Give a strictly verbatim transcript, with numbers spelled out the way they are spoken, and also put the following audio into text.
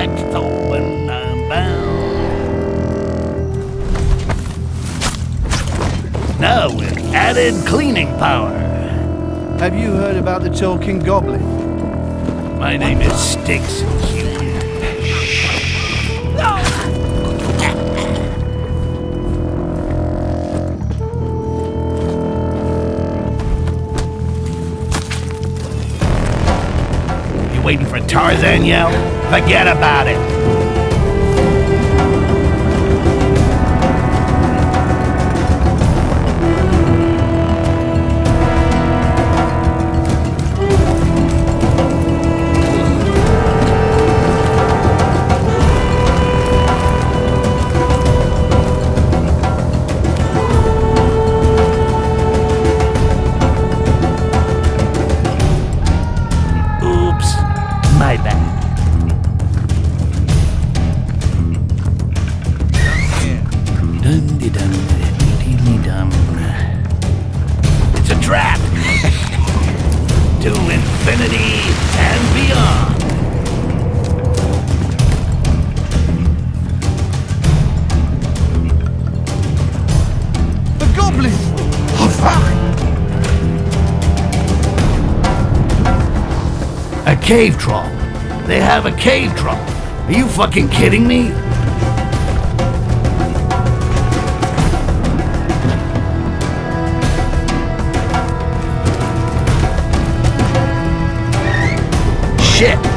collect, so when I'm bound. Now with added cleaning power. Have you heard about the talking goblin? My name is Styx. You waiting for Tarzan yell? Forget about it. My bad. Dun-de-dun-de-dee-dee-dum. It's a trap! To infinity and beyond! The goblin! Oh, fuck! A cave troll. They have a cave troll. Are you fucking kidding me? Shit.